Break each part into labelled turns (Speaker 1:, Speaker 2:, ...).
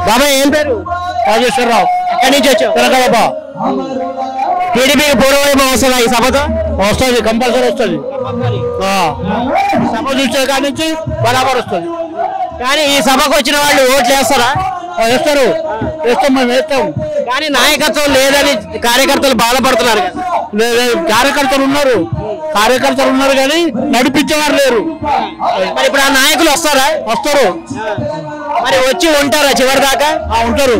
Speaker 1: బాబాయ్ ఏం పేరు?
Speaker 2: రాజేశ్వరరావు.
Speaker 1: ఎక్కడి నుంచి వచ్చావు?
Speaker 2: తెలంగాణ.
Speaker 1: టీడీపీకి పూర్వవైభవం వస్తుందా ఈ సభతో?
Speaker 2: వస్తుంది, కంపల్సరీ వస్తుంది. సభ చూసే కాడి నుంచి బరాబర్ వస్తుంది.
Speaker 1: కానీ ఈ సభకు వచ్చిన వాళ్ళు ఓట్లు వేస్తారా?
Speaker 2: వేస్తారు, వేస్తాం, మేము వేస్తాం.
Speaker 1: కానీ నాయకత్వం లేదని కార్యకర్తలు బాధపడుతున్నారు కదా.
Speaker 2: కార్యకర్తలు ఉన్నారు కానీ నడిపించేవారు లేరు.
Speaker 1: మరి ఇప్పుడు ఆ నాయకులు వస్తారా?
Speaker 2: వస్తారు.
Speaker 1: మరి వచ్చి ఉంటారా చివరి దాకా?
Speaker 2: ఉంటారు.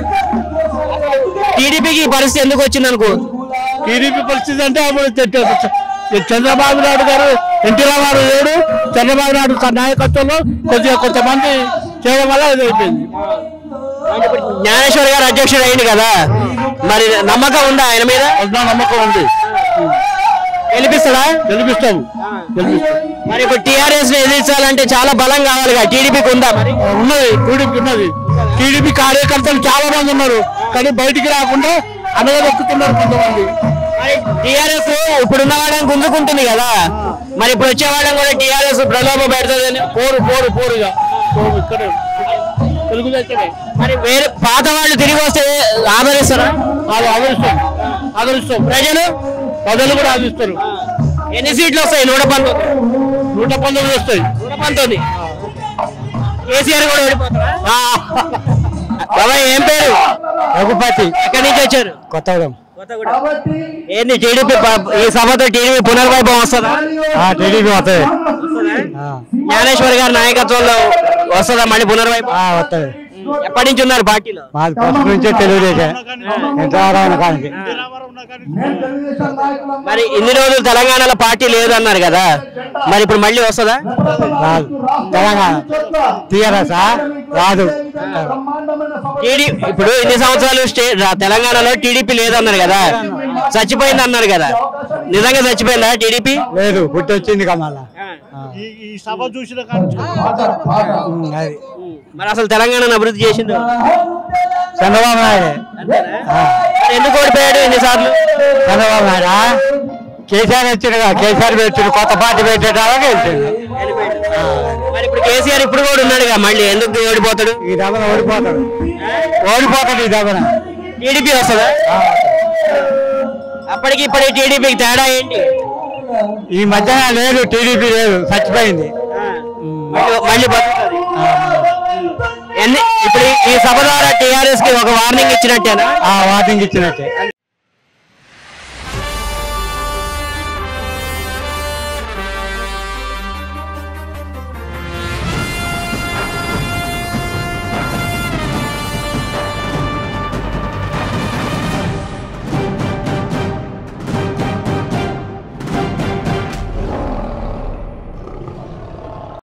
Speaker 1: టీడీపీకి ఈ పరిస్థితి ఎందుకు వచ్చింది అనుకో?
Speaker 2: టీడీపీ పరిస్థితి అంటే అప్పుడు చంద్రబాబు నాయుడు గారు, ఎన్టీ రామారావు లేడు. చంద్రబాబు నాయుడు నాయకత్వంలో కొంతమంది చేయడం వల్ల ఇది అయిపోయింది.
Speaker 1: జ్ఞానేశ్వర్ గారు అధ్యక్షుడు అయింది కదా, మరి నమ్మకం ఉందా ఆయన మీద?
Speaker 2: నమ్మకం ఉంది.
Speaker 1: గెలిపిస్తాడా?
Speaker 2: గెలిపిస్తాం.
Speaker 1: మరి ఇప్పుడు టీఆర్ఎస్ ని ఎదిరించాలంటే చాలా బలం కావాలి కదా, టీడీపీకి ఉందా? మరి
Speaker 2: ఉన్నది, టీడీపీ ఉన్నది. టీడీపీ కార్యకర్తలు చాలా మంది ఉన్నారు కానీ బయటికి రాకుండా అనగదొక్కుతున్నారు కొంతమంది.
Speaker 1: టీఆర్ఎస్ ఇప్పుడున్న వాళ్ళని గుంజుకుంటుంది కదా, మరి ఇప్పుడు వచ్చే వాళ్ళని కూడా టీఆర్ఎస్ ప్రలోభ పెడుతుందని.
Speaker 2: పోరుగా ఇక్కడే తెలుగుదేశమే.
Speaker 1: మరి వేరే పాత వాళ్ళు తిరిగి వస్తే ఆదరిస్తారా?
Speaker 2: ఆదరిస్తాం. ప్రజలు కూడా ఆదరిస్తారు.
Speaker 1: ఎన్ని సీట్లు వస్తాయి? 119.
Speaker 2: 119 వస్తాయి.
Speaker 1: 119. కేసీఆర్ కూడా ఓడిపోతారా? బాబాయ్ ఏం పేరు?
Speaker 2: రఘుపతి.
Speaker 1: ఎక్కడి నుంచి వచ్చారు?
Speaker 2: కొత్తగూడెం.
Speaker 1: ఏంది టీడీపీ ఈ సభతో టీడీపీ పునర్వైభవం వస్తుందా?
Speaker 2: టీడీపీ వస్తుంది.
Speaker 1: జ్ఞానేశ్వర్ గారి నాయకత్వంలో వస్తుందా మళ్ళీ పునర్వైభవం?
Speaker 2: వస్తుంది.
Speaker 1: ఎప్పటి నుంచి ఉన్నారు పార్టీలో?
Speaker 2: ఫస్ట్ నుంచే తెలుగుదేశం.
Speaker 1: మరి ఇన్ని రోజులు తెలంగాణలో పార్టీ లేదు అన్నారు కదా, మరి ఇప్పుడు మళ్ళీ వస్తుందా?
Speaker 2: రాదు. తెలంగాణ టీఆర్ఎస్ రాదు.
Speaker 1: ఇప్పుడు ఇన్ని సంవత్సరాలు తెలంగాణలో టీడీపీ లేదన్నారు కదా, చచ్చిపోయింది అన్నారు కదా, నిజంగా చచ్చిపోయిందా టీడీపీ?
Speaker 2: లేదు, పుట్టి వచ్చింది కమలా. ఈ సభ చూసిన
Speaker 1: మరి అసలు తెలంగాణను అభివృద్ధి చేసింది
Speaker 2: చంద్రబాబు నాయుడు.
Speaker 1: ఎందుకు ఓడిపోయాడు ఎన్నిసార్లు?
Speaker 2: చంద్రబాబు నాయుడు. కేసీఆర్ వచ్చిండు, కేసీఆర్ పెట్టిండు, కొత్త పార్టీ పెట్టేటానికి వెళ్తాడు.
Speaker 1: మరి ఇప్పుడు కేసీఆర్ ఇప్పుడు కూడా ఉన్నాడుగా, మళ్ళీ ఎందుకు ఓడిపోతాడు?
Speaker 2: ఈ దెబ్బన ఓడిపోతాడు. ఈ దెబ్బన
Speaker 1: టీడీపీ వస్తుందా? అప్పటికి ఇప్పటికి టీడీపీకి తేడా ఏంటి?
Speaker 2: ఈ మధ్యన లేదు, టీడీపీ లేదు, చచ్చిపోయింది.
Speaker 1: మళ్ళీ బతుకుతుంది. ఇప్పుడు ఈ సభ ద్వారా టీఆర్ఎస్ కి ఒక వార్నింగ్ ఇచ్చినట్టేనా?
Speaker 2: వార్నింగ్ ఇచ్చినట్టే.